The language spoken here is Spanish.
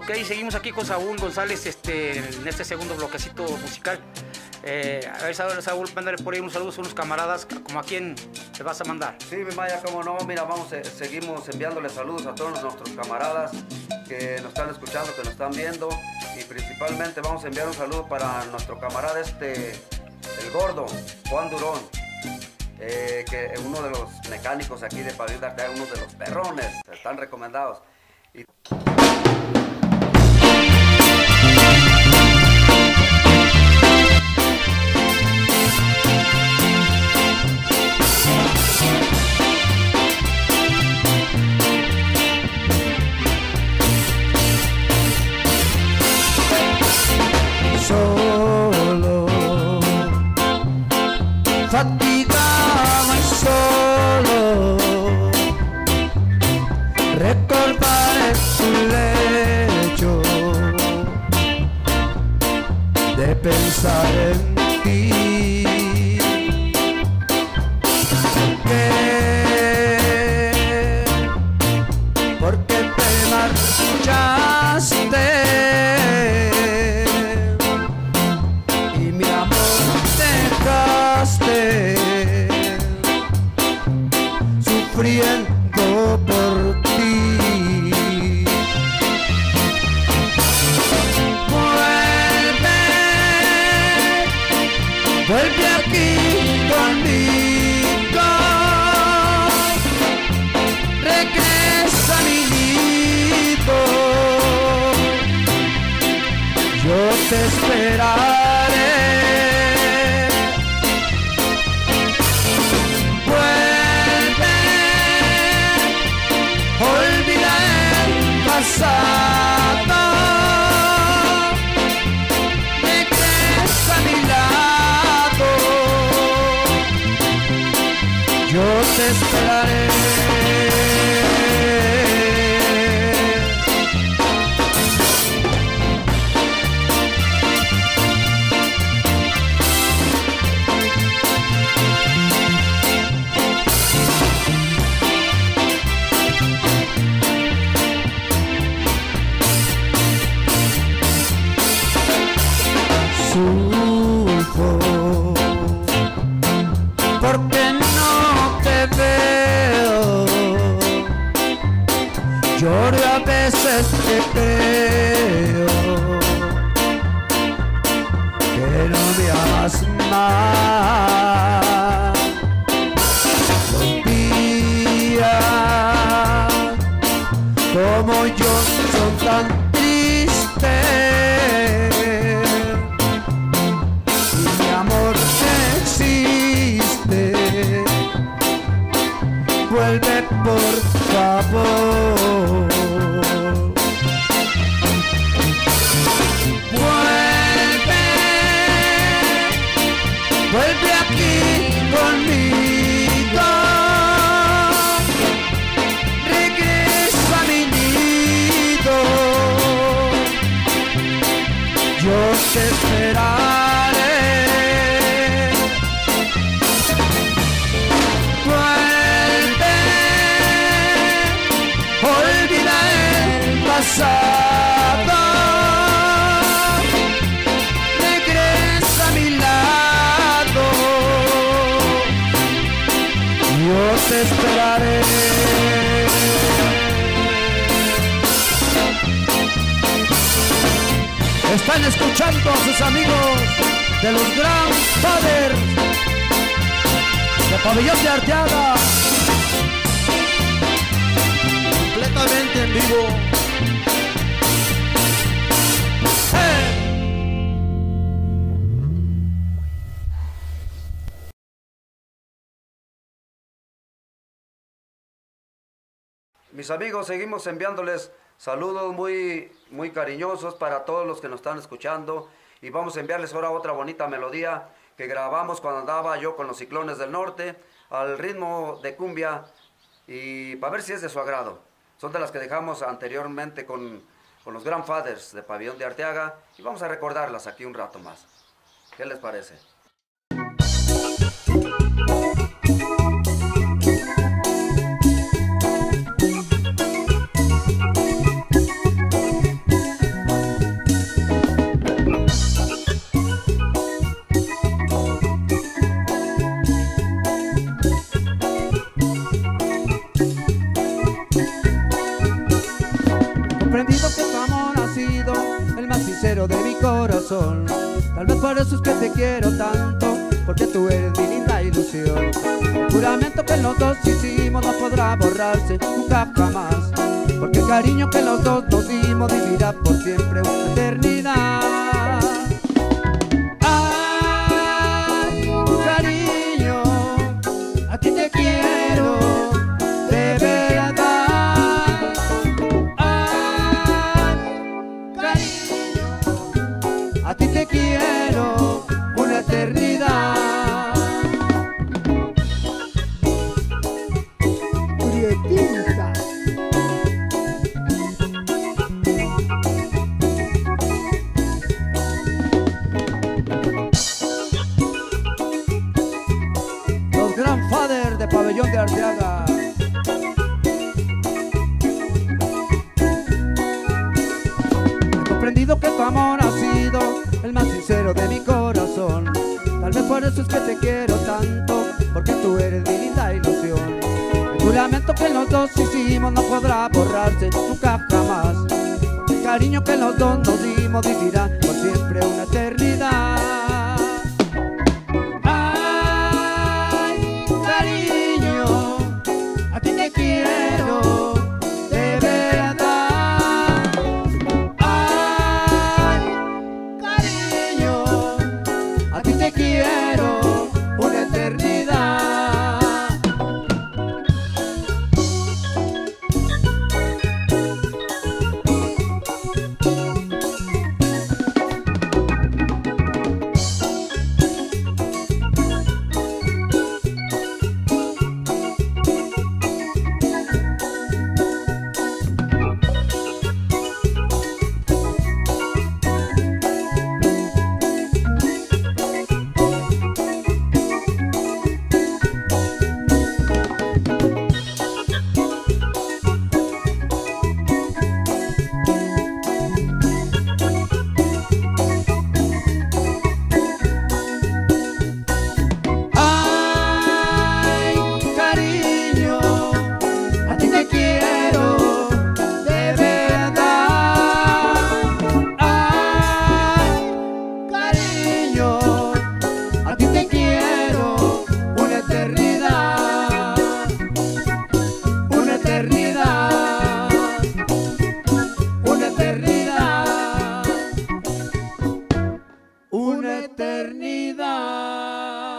que ahí seguimos aquí con Saúl González en este segundo bloquecito musical. A ver, Saúl, mándale por ahí unos saludos a unos camaradas, como a quién te vas a mandar. Sí, mi Maya, cómo no, mira, seguimos enviándole saludos a todos nuestros camaradas que nos están escuchando, que nos están viendo, y principalmente vamos a enviar un saludo para nuestro camarada el gordo, Juan Durón, que es uno de los mecánicos aquí de Pabellón de Arteaga, uno de los perrones, están recomendados. Solo, fatigado y solo, recordar el lecho de pensar en ti. Porque te marchaste. Sufriendo por ti. Vuelve aquí conmigo, regresa a mi nido, yo te esperaré. Pasado, regresa a mi lado, yo te esperaré. Sufro porque no te veo, lloro a veces que creo que no me amas más. Los días como yo son tan tristes. Vuelve por favor, vuelve aquí conmigo, regresa a mi nido, yo te esperaré. Pasado, regresa a mi lado, yo te esperaré. Están escuchando a sus amigos de los Grandfathers de Pabellón de Arteaga, completamente en vivo. Mis amigos, seguimos enviándoles saludos muy cariñosos para todos los que nos están escuchando, y vamos a enviarles ahora otra bonita melodía que grabamos cuando andaba yo con los Ciclones del Norte al ritmo de cumbia, y para ver si es de su agrado. Son de las que dejamos anteriormente con los Grandfathers de Pabellón de Arteaga, y vamos a recordarlas aquí un rato más. ¿Qué les parece? corazón. Tal vez por eso es que te quiero tanto, porque tú eres mi linda ilusión. El juramento que los dos hicimos no podrá borrarse nunca jamás, porque el cariño que los dos nos dimos vivirá por siempre una eternidad. Ay, cariño, a ti te quiero de verdad. Ay, cariño, a ti te quiero una eternidad. Prietita. Los Grandfather de Pabellón de Arteaga. He comprendido que tu amor ha sido el más sincero de mi corazón. Tal vez por eso es que te quiero tanto, porque tú eres mi linda ilusión. El juramento que los dos hicimos no podrá borrarse nunca jamás, porque el cariño que los dos nos dimos vivirá por siempre una eternidad. Ay, cariño, a ti te quiero de verdad. Ay, cariño, a ti te quiero una eternidad. Una eternidad.